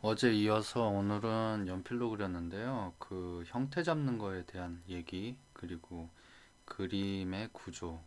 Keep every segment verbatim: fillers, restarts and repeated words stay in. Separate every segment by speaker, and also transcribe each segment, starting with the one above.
Speaker 1: 어제 이어서 오늘은 연필로 그렸는데요. 그 형태 잡는 거에 대한 얘기, 그리고 그림의 구조,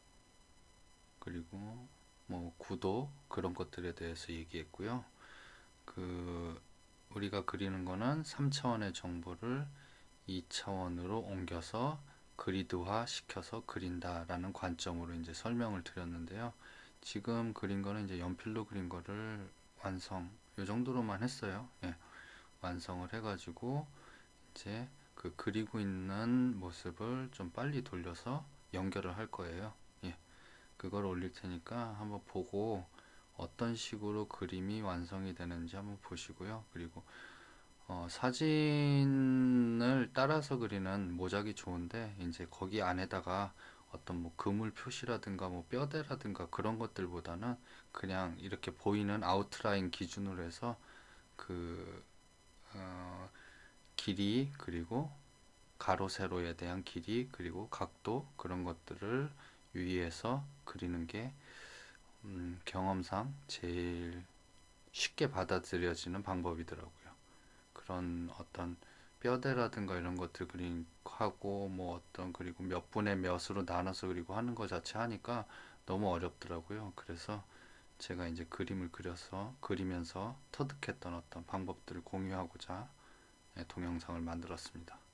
Speaker 1: 그리고 뭐 구도 그런 것들에 대해서 얘기했고요. 그 우리가 그리는 거는 삼 차원의 정보를 이 차원으로 옮겨서 그리드화 시켜서 그린다라는 관점으로 이제 설명을 드렸는데요. 지금 그린 거는 이제 연필로 그린 거를 완성, 요 정도로만 했어요. 예. 완성을 해가지고 이제 그 그리고 있는 모습을 좀 빨리 돌려서 연결을 할 거예요. 예, 그걸 올릴 테니까 한번 보고 어떤 식으로 그림이 완성이 되는지 한번 보시고요. 그리고 어, 사진을 따라서 그리는 모작이 좋은데 이제 거기 안에다가 어떤 뭐 그물 표시라든가 뭐 뼈대라든가 그런 것들보다는 그냥 이렇게 보이는 아웃라인 기준으로 해서 그 어, 길이, 그리고 가로 세로에 대한 길이, 그리고 각도, 그런 것들을 유의해서 그리는 게 음, 경험상 제일 쉽게 받아들여지는 방법이더라고요. 그런 어떤 뼈대라든가 이런 것들 그리고 뭐 어떤, 그리고 몇 분의 몇으로 나눠서 그리고 하는 것 자체 하니까 너무 어렵더라고요. 그래서 제가 이제 그림을 그려서 그리면서 터득했던 어떤 방법들을 공유하고자 동영상을 만들었습니다.